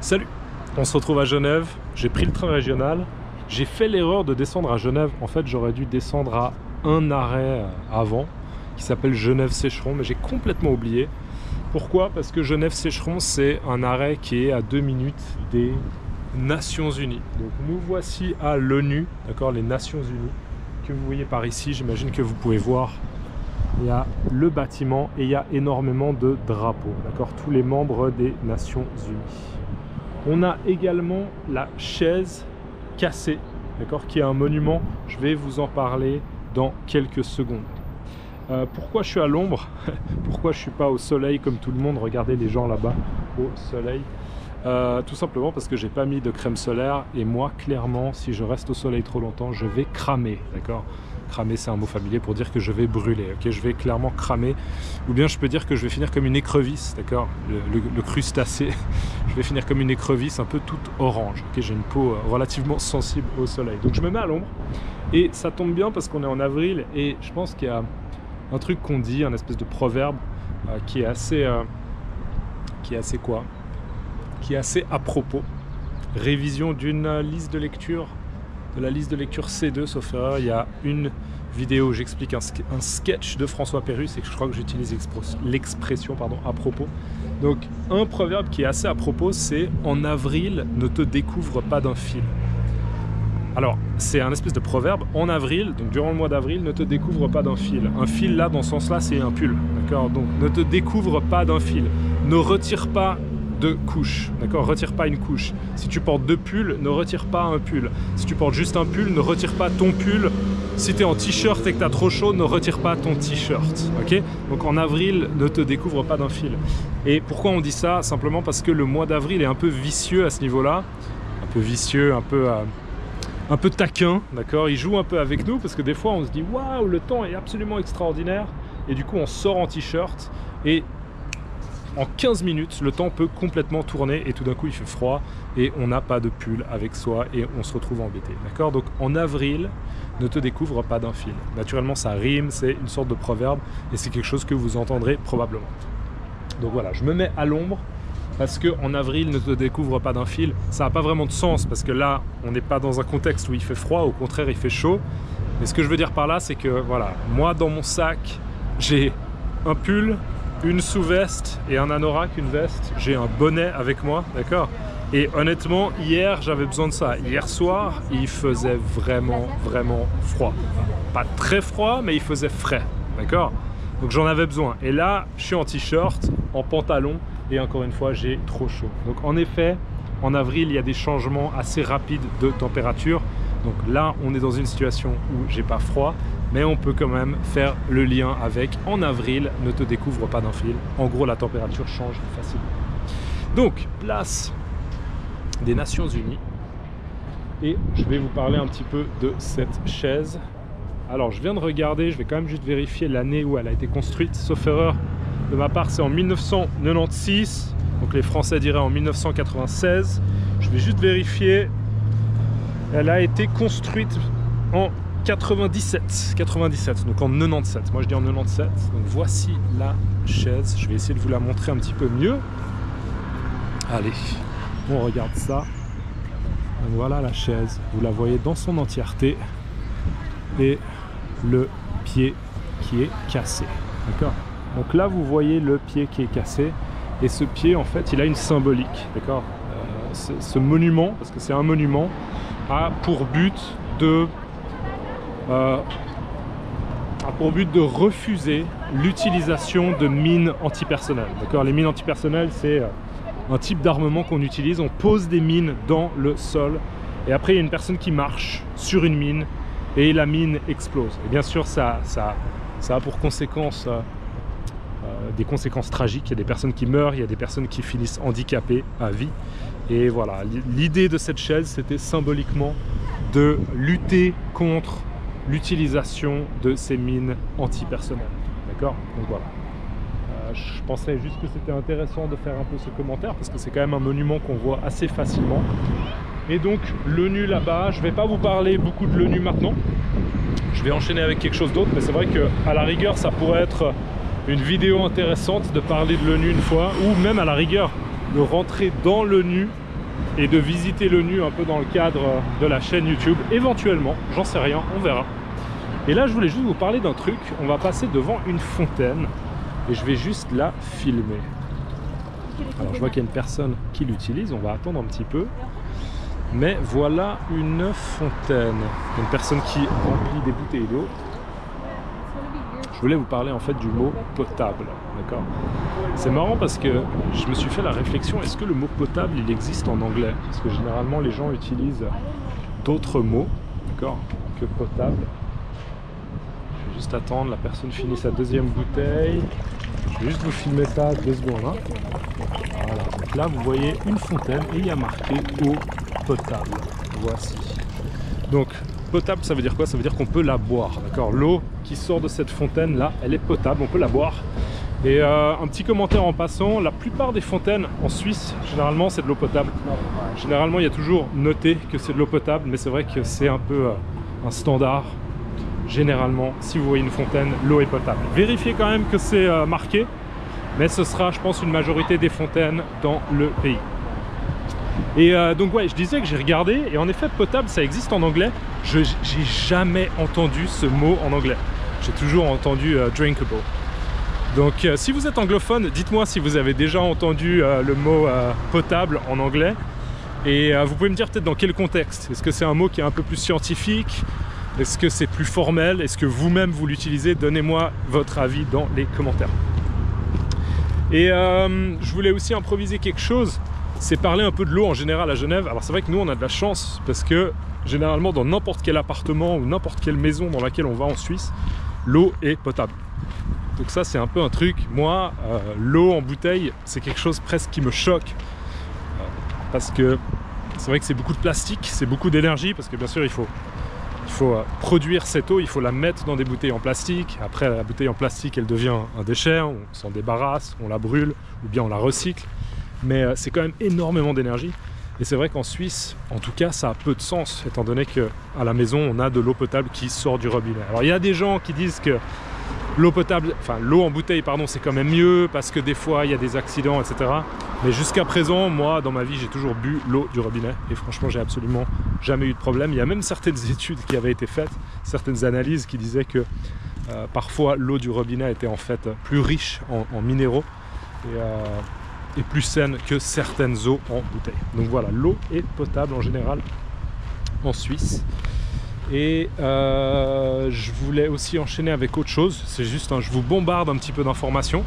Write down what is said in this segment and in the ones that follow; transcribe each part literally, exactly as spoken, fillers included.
Salut! On se retrouve à Genève, j'ai pris le train régional, j'ai fait l'erreur de descendre à Genève. En fait, j'aurais dû descendre à un arrêt avant, qui s'appelle Genève-Sécheron, mais j'ai complètement oublié. Pourquoi? Parce que Genève-Sécheron, c'est un arrêt qui est à deux minutes des Nations Unies. Donc nous voici à l'ONU, d'accord, les Nations Unies, que vous voyez par ici. J'imagine que vous pouvez voir. Il y a le bâtiment et il y a énormément de drapeaux, d'accord, tous les membres des Nations Unies. On a également la chaise cassée, d'accord, qui est un monument. Je vais vous en parler dans quelques secondes. Euh, pourquoi je suis à l'ombre? Pourquoi je ne suis pas au soleil comme tout le monde? Regardez les gens là-bas au soleil. Euh, tout simplement parce que j'ai pas mis de crème solaire et moi, clairement, si je reste au soleil trop longtemps, je vais cramer, d'accord? Cramer, c'est un mot familier pour dire que je vais brûler, ok? Je vais clairement cramer, ou bien je peux dire que je vais finir comme une écrevisse, d'accord? Le, le, le crustacé, je vais finir comme une écrevisse un peu toute orange, ok? J'ai une peau relativement sensible au soleil, donc je me mets à l'ombre et ça tombe bien parce qu'on est en avril et je pense qu'il y a un truc qu'on dit, un espèce de proverbe euh, qui est assez, euh, qui est assez quoi? Qui est assez à propos. Révision d'une liste de lecture, de la liste de lecture C deux, sauf erreur, il y a une vidéo où j'explique un, un sketch de François Pérusse et que je crois que j'utilise l'expression pardon, à propos. Donc un proverbe qui est assez à propos, c'est « En avril, ne te découvre pas d'un fil ». Alors, c'est un espèce de proverbe, en avril, donc durant le mois d'avril, ne te découvre pas d'un fil. Un fil là, dans ce sens-là, c'est un pull, d'accord? Donc ne te découvre pas d'un fil, ne retire pas de couches, d'accord? Retire pas une couche. Si tu portes deux pulls, ne retire pas un pull. Si tu portes juste un pull, ne retire pas ton pull. Si tu es en t-shirt et que tu as trop chaud, ne retire pas ton t-shirt, ok? Donc en avril, ne te découvre pas d'un fil. Et pourquoi on dit ça? Simplement parce que le mois d'avril est un peu vicieux à ce niveau-là. Un peu vicieux, un peu... Euh, un peu taquin, d'accord? Il joue un peu avec nous parce que des fois on se dit waouh, le temps est absolument extraordinaire et du coup on sort en t-shirt et en quinze minutes le temps peut complètement tourner et tout d'un coup il fait froid et on n'a pas de pull avec soi et on se retrouve embêté, d'accord? Donc en avril, ne te découvre pas d'un fil. Naturellement ça rime, c'est une sorte de proverbe et c'est quelque chose que vous entendrez probablement. Donc voilà, je me mets à l'ombre parce qu'en avril, ne te découvre pas d'un fil. Ça n'a pas vraiment de sens parce que là, on n'est pas dans un contexte où il fait froid, au contraire, il fait chaud. Mais ce que je veux dire par là, c'est que voilà, moi, dans mon sac, j'ai un pull, une sous-veste et un anorak, une veste. J'ai un bonnet avec moi, d'accord? Et honnêtement, hier, j'avais besoin de ça. Hier soir, il faisait vraiment, vraiment froid. Pas très froid, mais il faisait frais, d'accord? Donc j'en avais besoin. Et là, je suis en t-shirt, en pantalon. Et encore une fois, j'ai trop chaud. Donc en effet, en avril, il y a des changements assez rapides de température. Donc là, on est dans une situation où j'ai pas froid, mais on peut quand même faire le lien avec en avril, ne te découvre pas d'un fil. En gros, la température change facilement. Donc, place des Nations Unies. Et je vais vous parler un petit peu de cette chaise. Alors, je viens de regarder, je vais quand même juste vérifier l'année où elle a été construite, sauf erreur. De ma part, c'est en mille neuf cent quatre-vingt-seize, donc les Français diraient en mille neuf cent quatre-vingt-seize. Je vais juste vérifier. Elle a été construite en quatre-vingt-dix-sept, quatre-vingt-dix-sept, donc en quatre-vingt-dix-sept. Moi, je dis en quatre-vingt-dix-sept. Donc voici la chaise. Je vais essayer de vous la montrer un petit peu mieux. Allez, on regarde ça. Donc voilà la chaise. Vous la voyez dans son entièreté. Et le pied qui est cassé. D'accord ? Donc là, vous voyez le pied qui est cassé. Et ce pied, en fait, il a une symbolique. D'accord ? euh, ce, ce monument, parce que c'est un monument, a pour but de, euh, a pour but de refuser l'utilisation de mines antipersonnelles. D'accord ? Les mines antipersonnelles, c'est un type d'armement qu'on utilise. On pose des mines dans le sol. Et après, il y a une personne qui marche sur une mine. Et la mine explose. Et bien sûr, ça, ça, ça a pour conséquence... Euh, Euh, des conséquences tragiques, il y a des personnes qui meurent, il y a des personnes qui finissent handicapées à vie. Et voilà, l'idée de cette chaise, c'était symboliquement de lutter contre l'utilisation de ces mines antipersonnelles. D'accord? Donc voilà. Euh, je pensais juste que c'était intéressant de faire un peu ce commentaire parce que c'est quand même un monument qu'on voit assez facilement. Et donc l'ONU là-bas, je ne vais pas vous parler beaucoup de l'ONU maintenant. Je vais enchaîner avec quelque chose d'autre, mais c'est vrai qu'à la rigueur, ça pourrait être une vidéo intéressante de parler de l'ONU une fois, ou même à la rigueur de rentrer dans l'ONU et de visiter l'ONU un peu dans le cadre de la chaîne YouTube, éventuellement, j'en sais rien, on verra. Et là je voulais juste vous parler d'un truc, on va passer devant une fontaine et je vais juste la filmer. Alors je vois qu'il y a une personne qui l'utilise, on va attendre un petit peu. Mais voilà une fontaine, une personne qui remplit des bouteilles d'eau. Je voulais vous parler en fait du mot potable, d'accord? C'est marrant parce que je me suis fait la réflexion, est-ce que le mot potable il existe en anglais? Parce que généralement les gens utilisent d'autres mots, d'accord, que potable. Je vais juste attendre, la personne finit sa deuxième bouteille. Je vais juste vous filmer ça deux secondes. Hein. Voilà, donc là vous voyez une fontaine et il y a marqué eau potable. Voici. Donc potable ça veut dire quoi? Ça veut dire qu'on peut la boire, d'accord? L'eau qui sort de cette fontaine là, elle est potable, on peut la boire. Et euh, un petit commentaire en passant, la plupart des fontaines en Suisse, généralement c'est de l'eau potable. Généralement il y a toujours noté que c'est de l'eau potable, mais c'est vrai que c'est un peu euh, un standard. Généralement, si vous voyez une fontaine, l'eau est potable. Vérifiez quand même que c'est euh, marqué, mais ce sera, je pense, une majorité des fontaines dans le pays. Et euh, donc ouais, je disais que j'ai regardé, et en effet, potable, ça existe en anglais. Je j'ai jamais entendu ce mot en anglais. J'ai toujours entendu euh, drinkable. Donc euh, si vous êtes anglophone, dites-moi si vous avez déjà entendu euh, le mot euh, potable en anglais. Et euh, vous pouvez me dire peut-être dans quel contexte. Est-ce que c'est un mot qui est un peu plus scientifique? Est-ce que c'est plus formel? Est-ce que vous-même vous, vous l'utilisez? Donnez-moi votre avis dans les commentaires. Et euh, je voulais aussi improviser quelque chose, c'est parler un peu de l'eau en général à Genève. Alors c'est vrai que nous on a de la chance parce que généralement dans n'importe quel appartement ou n'importe quelle maison dans laquelle on va en Suisse, l'eau est potable. Donc ça c'est un peu un truc, moi euh, l'eau en bouteille c'est quelque chose presque qui me choque. Euh, parce que c'est vrai que c'est beaucoup de plastique, c'est beaucoup d'énergie parce que bien sûr il faut... Il faut produire cette eau, il faut la mettre dans des bouteilles en plastique. Après, la bouteille en plastique, elle devient un déchet, on s'en débarrasse, on la brûle ou bien on la recycle. Mais c'est quand même énormément d'énergie. Et c'est vrai qu'en Suisse, en tout cas, ça a peu de sens, étant donné qu'à la maison, on a de l'eau potable qui sort du robinet. Alors, il y a des gens qui disent que l'eau potable, enfin l'eau en bouteille, pardon, c'est quand même mieux parce que des fois, il y a des accidents, et cetera. Mais jusqu'à présent, moi, dans ma vie, j'ai toujours bu l'eau du robinet. Et franchement, j'ai absolument jamais eu de problème. Il y a même certaines études qui avaient été faites, certaines analyses qui disaient que euh, parfois, l'eau du robinet était en fait plus riche en, en minéraux et, euh, et plus saine que certaines eaux en bouteille. Donc voilà, l'eau est potable en général en Suisse. Et euh, je voulais aussi enchaîner avec autre chose. C'est juste, hein, je vous bombarde un petit peu d'informations.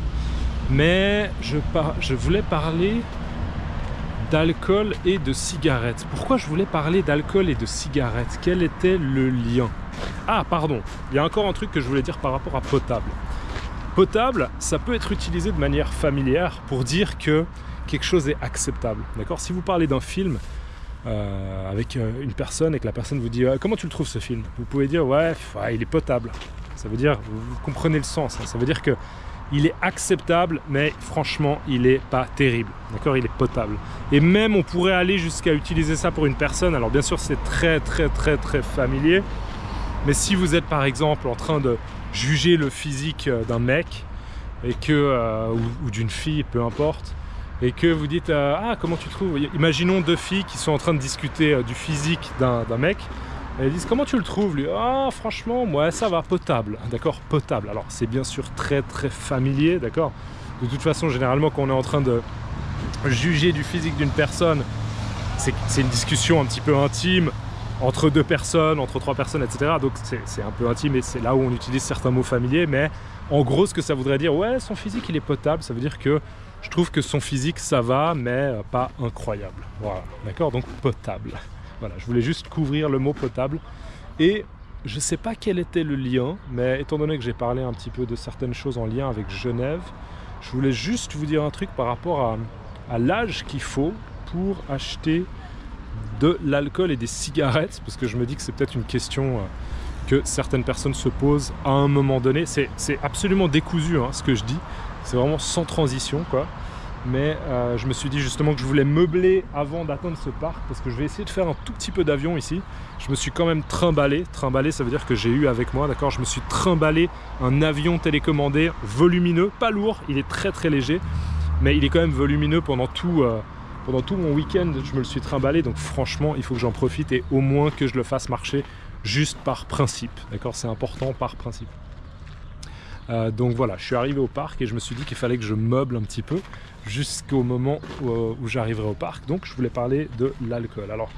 Mais je, par... je voulais parler d'alcool et de cigarettes. Pourquoi je voulais parler d'alcool et de cigarettes? Quel était le lien? Ah, pardon, il y a encore un truc que je voulais dire par rapport à potable. Potable, ça peut être utilisé de manière familière pour dire que quelque chose est acceptable. D'accord? Si vous parlez d'un film euh, avec une personne et que la personne vous dit euh, comment tu le trouves ce film? Vous pouvez dire ouais, ouais, il est potable. Ça veut dire, vous comprenez le sens, hein. Ça veut dire que il est acceptable, mais franchement, il n'est pas terrible. D'accord? Il est potable. Et même, on pourrait aller jusqu'à utiliser ça pour une personne. Alors, bien sûr, c'est très, très, très, très familier. Mais si vous êtes, par exemple, en train de juger le physique d'un mec, et que, euh, ou, ou d'une fille, peu importe, et que vous dites euh, ah, comment tu trouves? Imaginons deux filles qui sont en train de discuter euh, du physique d'un d'un mec. Elles disent comment tu le trouves lui? Ah franchement moi ça va, potable, d'accord, potable. Alors c'est bien sûr très très familier, d'accord. De toute façon généralement quand on est en train de juger du physique d'une personne, c'est une discussion un petit peu intime entre deux personnes, entre trois personnes, et cetera. Donc c'est un peu intime et c'est là où on utilise certains mots familiers. Mais en gros ce que ça voudrait dire, ouais son physique il est potable, ça veut dire que je trouve que son physique ça va mais pas incroyable. Voilà, d'accord, donc potable. Voilà, je voulais juste couvrir le mot potable et je ne sais pas quel était le lien, mais étant donné que j'ai parlé un petit peu de certaines choses en lien avec Genève, je voulais juste vous dire un truc par rapport à, à l'âge qu'il faut pour acheter de l'alcool et des cigarettes, parce que je me dis que c'est peut-être une question que certaines personnes se posent à un moment donné. C'est absolument décousu hein, ce que je dis, c'est vraiment sans transition quoi. Mais euh, je me suis dit justement que je voulais meubler avant d'atteindre ce parc parce que je vais essayer de faire un tout petit peu d'avion ici. Je me suis quand même trimballé, trimballé ça veut dire que j'ai eu avec moi, d'accord, je me suis trimballé un avion télécommandé volumineux, pas lourd, il est très très léger, mais il est quand même volumineux pendant tout, euh, pendant tout mon week-end, je me le suis trimballé, donc franchement, il faut que j'en profite et au moins que je le fasse marcher juste par principe. D'accord, c'est important par principe. Euh, donc voilà, je suis arrivé au parc et je me suis dit qu'il fallait que je meuble un petit peu jusqu'au moment où, où j'arriverai au parc. Donc je voulais parler de l'alcool. Alors,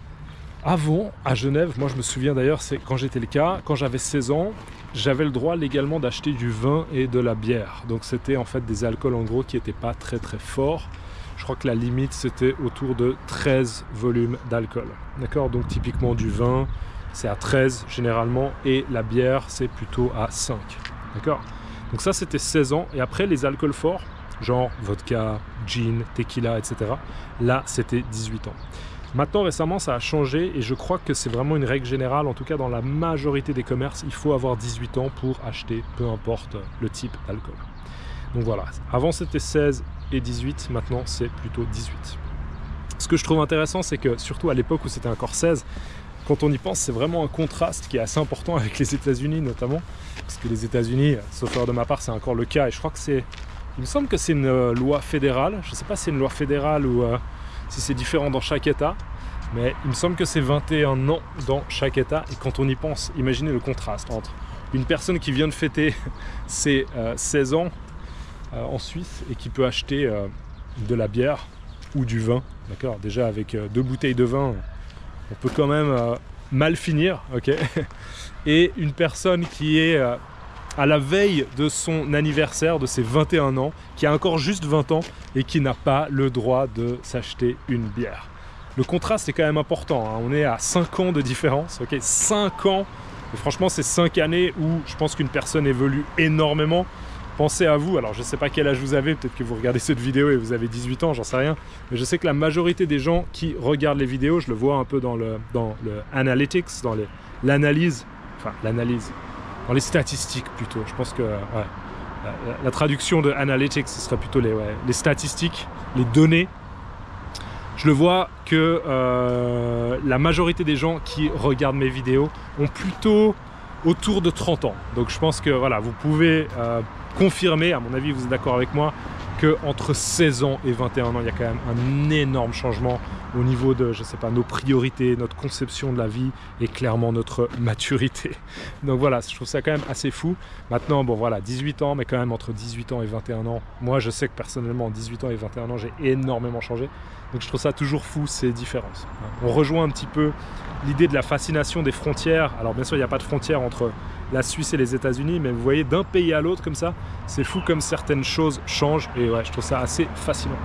avant, à Genève, moi je me souviens d'ailleurs, c'est quand j'étais le cas, quand j'avais seize ans, j'avais le droit légalement d'acheter du vin et de la bière. Donc c'était en fait des alcools en gros qui n'étaient pas très très forts. Je crois que la limite c'était autour de treize volumes d'alcool. D'accord, donc typiquement du vin, c'est à treize généralement et la bière c'est plutôt à cinq. D'accord, donc ça c'était seize ans et après les alcools forts, genre vodka, gin, tequila, et cetera. Là c'était dix-huit ans. Maintenant, récemment, ça a changé et je crois que c'est vraiment une règle générale, en tout cas dans la majorité des commerces, il faut avoir dix-huit ans pour acheter, peu importe le type d'alcool. Donc voilà, avant c'était seize et dix-huit, maintenant c'est plutôt dix-huit. Ce que je trouve intéressant, c'est que surtout à l'époque où c'était encore seize, quand on y pense, c'est vraiment un contraste qui est assez important avec les États-Unis notamment, parce que les États-Unis, sauf erreur de ma part, c'est encore le cas et je crois que c'est, il me semble que c'est une euh, loi fédérale, je ne sais pas si c'est une loi fédérale ou... Euh, si c'est différent dans chaque État, mais il me semble que c'est vingt et un ans dans chaque État. Et quand on y pense, imaginez le contraste entre une personne qui vient de fêter ses euh, seize ans euh, en Suisse et qui peut acheter euh, de la bière ou du vin, d'accord. Déjà avec euh, deux bouteilles de vin, on peut quand même euh, mal finir, ok. Et une personne qui est euh, à la veille de son anniversaire, de ses vingt et un ans, qui a encore juste vingt ans et qui n'a pas le droit de s'acheter une bière. Le contraste est quand même important, hein. On est à cinq ans de différence, ok, cinq ans, et franchement c'est cinq années où je pense qu'une personne évolue énormément. Pensez à vous, alors je ne sais pas quel âge vous avez, peut-être que vous regardez cette vidéo et vous avez dix-huit ans, j'en sais rien, mais je sais que la majorité des gens qui regardent les vidéos, je le vois un peu dans le, dans le analytics, dans l'analyse, enfin l'analyse, dans les statistiques plutôt, je pense que ouais, la, la traduction de analytics ce serait plutôt les, ouais, les statistiques, les données. Je le vois que euh, la majorité des gens qui regardent mes vidéos ont plutôt autour de trente ans. Donc je pense que voilà, vous pouvez euh, confirmer, à mon avis vous êtes d'accord avec moi, qu'entre seize ans et vingt et un ans, il y a quand même un énorme changement au niveau de, je sais pas, nos priorités, notre conception de la vie et clairement notre maturité. Donc voilà, je trouve ça quand même assez fou. Maintenant, bon voilà, dix-huit ans, mais quand même entre dix-huit ans et vingt et un ans, moi je sais que personnellement, dix-huit ans et vingt et un ans, j'ai énormément changé. Donc je trouve ça toujours fou, ces différences. On rejoint un petit peu l'idée de la fascination des frontières. Alors bien sûr, il n'y a pas de frontière entre la Suisse et les États-Unis, mais vous voyez, d'un pays à l'autre comme ça, c'est fou comme certaines choses changent. Et ouais, je trouve ça assez fascinant.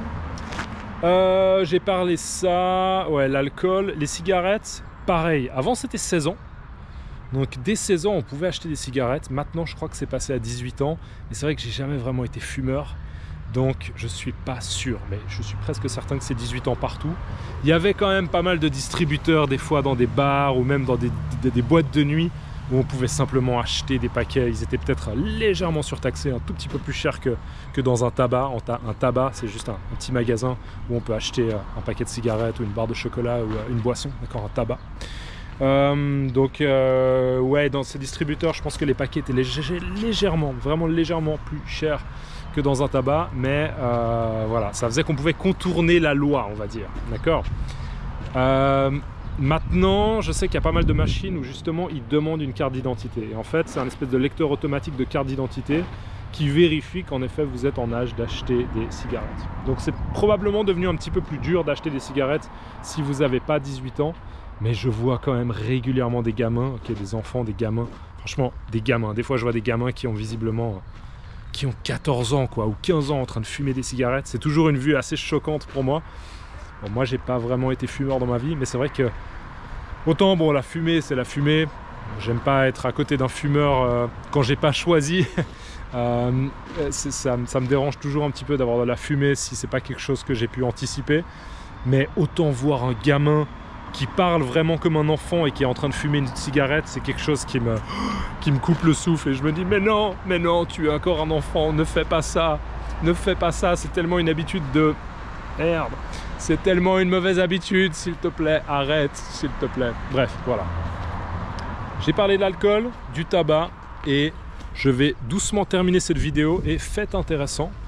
Euh, j'ai parlé ça, ouais, l'alcool, les cigarettes, pareil. Avant c'était seize ans, donc dès seize ans on pouvait acheter des cigarettes. Maintenant je crois que c'est passé à dix-huit ans, mais c'est vrai que j'ai jamais vraiment été fumeur, donc je suis pas sûr, mais je suis presque certain que c'est dix-huit ans partout. Il y avait quand même pas mal de distributeurs des fois dans des bars ou même dans des, des, des boîtes de nuit où on pouvait simplement acheter des paquets. Ils étaient peut-être légèrement surtaxés, un tout petit peu plus cher que, que dans un tabac. Un tabac, c'est juste un, un petit magasin où on peut acheter un paquet de cigarettes ou une barre de chocolat ou une boisson, d'accord, un tabac. Euh, donc, euh, ouais, dans ces distributeurs, je pense que les paquets étaient légers, légèrement, vraiment légèrement plus chers que dans un tabac, mais euh, voilà, ça faisait qu'on pouvait contourner la loi, on va dire, d'accord. Euh, Maintenant, je sais qu'il y a pas mal de machines où justement ils demandent une carte d'identité. Et en fait, c'est un espèce de lecteur automatique de carte d'identité qui vérifie qu'en effet vous êtes en âge d'acheter des cigarettes. Donc c'est probablement devenu un petit peu plus dur d'acheter des cigarettes si vous n'avez pas dix-huit ans. Mais je vois quand même régulièrement des gamins, okay, des enfants, des gamins, franchement des gamins. Des fois je vois des gamins qui ont visiblement, qui ont quatorze ans quoi, ou quinze ans en train de fumer des cigarettes. C'est toujours une vue assez choquante pour moi. Bon, moi j'ai pas vraiment été fumeur dans ma vie, mais c'est vrai que autant bon, la fumée c'est la fumée, j'aime pas être à côté d'un fumeur euh, quand j'ai pas choisi. euh, ça, ça me dérange toujours un petit peu d'avoir de la fumée si c'est pas quelque chose que j'ai pu anticiper, mais autant voir un gamin qui parle vraiment comme un enfant et qui est en train de fumer une cigarette, c'est quelque chose qui me, qui me coupe le souffle et je me dis mais non, mais non, tu es encore un enfant, ne fais pas ça, ne fais pas ça, c'est tellement une habitude de... Merde, c'est tellement une mauvaise habitude, s'il te plaît, arrête, s'il te plaît. Bref, voilà. J'ai parlé de l'alcool, du tabac et je vais doucement terminer cette vidéo. Et fait intéressant,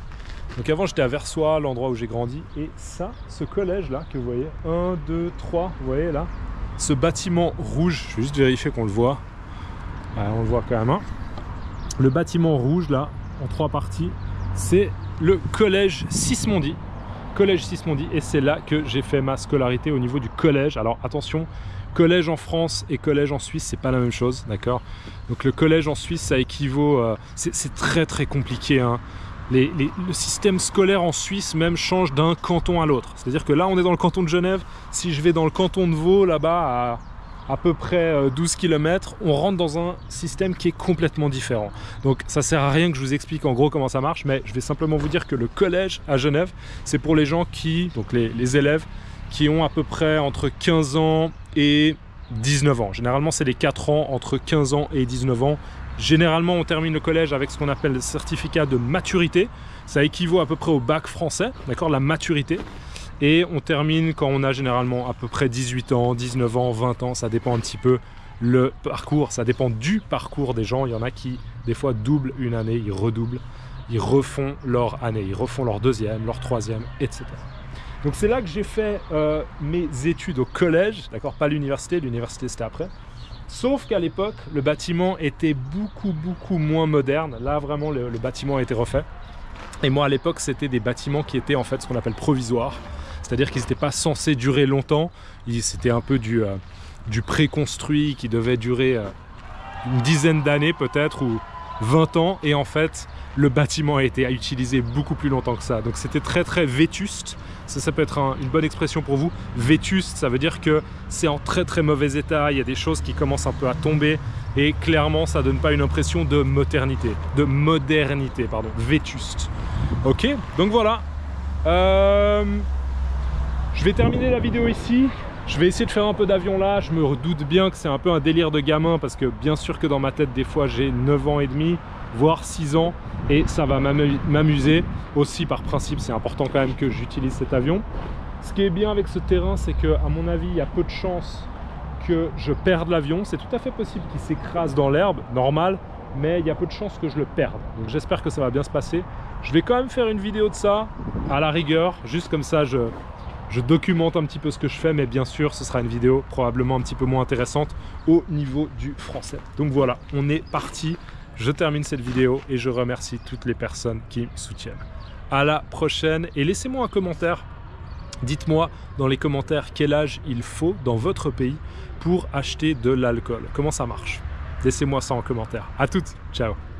Donc avant j'étais à Versoix, l'endroit où j'ai grandi, et ça, ce collège là que vous voyez, un, deux, trois, vous voyez là, ce bâtiment rouge, je vais juste vérifier qu'on le voit, ouais, on le voit quand même, hein. Le bâtiment rouge là, en trois parties, c'est le collège Sismondi, collège Sismondi, et c'est là que j'ai fait ma scolarité au niveau du collège. Alors attention, collège en France et collège en Suisse, c'est pas la même chose, d'accord? Donc le collège en Suisse, ça équivaut, euh, c'est très très compliqué, hein. Les, les, le système scolaire en Suisse même change d'un canton à l'autre. C'est-à-dire que là, on est dans le canton de Genève. Si je vais dans le canton de Vaud, là-bas, à à peu près douze kilomètres, on rentre dans un système qui est complètement différent. Donc ça sert à rien que je vous explique en gros comment ça marche, mais je vais simplement vous dire que le collège à Genève, c'est pour les gens qui, donc les, les élèves, qui ont à peu près entre quinze ans et dix-neuf ans. Généralement, c'est les quatre ans, entre quinze ans et dix-neuf ans. Généralement, on termine le collège avec ce qu'on appelle le certificat de maturité. Ça équivaut à peu près au bac français, d'accord, la maturité. Et on termine quand on a généralement à peu près dix-huit ans, dix-neuf ans, vingt ans. Ça dépend un petit peu le parcours, ça dépend du parcours des gens. Il y en a qui, des fois, doublent une année, ils redoublent, ils refont leur année, ils refont leur deuxième, leur troisième, et cetera. Donc c'est là que j'ai fait euh, mes études au collège, d'accord, pas l'université, l'université c'était après. Sauf qu'à l'époque, le bâtiment était beaucoup, beaucoup moins moderne. Là, vraiment, le, le bâtiment a été refait. Et moi, à l'époque, c'était des bâtiments qui étaient en fait ce qu'on appelle provisoires. C'est-à-dire qu'ils n'étaient pas censés durer longtemps. C'était un peu du, euh, du préconstruit qui devait durer euh, une dizaine d'années peut-être, ou vingt ans. Et en fait, le bâtiment a été utilisé beaucoup plus longtemps que ça. Donc c'était très, très vétuste. Ça, ça peut être un, une bonne expression pour vous. Vétuste, ça veut dire que c'est en très très mauvais état. Il y a des choses qui commencent un peu à tomber. Et clairement, ça donne pas une impression de modernité. De modernité, pardon. Vétuste. Ok, donc voilà. Euh, je vais terminer la vidéo ici. Je vais essayer de faire un peu d'avion là. Je me doute bien que c'est un peu un délire de gamin. Parce que bien sûr que dans ma tête, des fois, j'ai neuf ans et demi, voire six ans. Et ça va m'amuser. Aussi, par principe, c'est important quand même que j'utilise cet avion. Ce qui est bien avec ce terrain, c'est que, à mon avis, il y a peu de chances que je perde l'avion. C'est tout à fait possible qu'il s'écrase dans l'herbe, normal, mais il y a peu de chances que je le perde. Donc j'espère que ça va bien se passer. Je vais quand même faire une vidéo de ça, à la rigueur, juste comme ça, je, je documente un petit peu ce que je fais, mais bien sûr, ce sera une vidéo probablement un petit peu moins intéressante au niveau du français. Donc voilà, on est parti. Je termine cette vidéo et je remercie toutes les personnes qui me soutiennent. À la prochaine et laissez-moi un commentaire. Dites-moi dans les commentaires quel âge il faut dans votre pays pour acheter de l'alcool. Comment ça marche? Laissez-moi ça en commentaire. À toutes, ciao.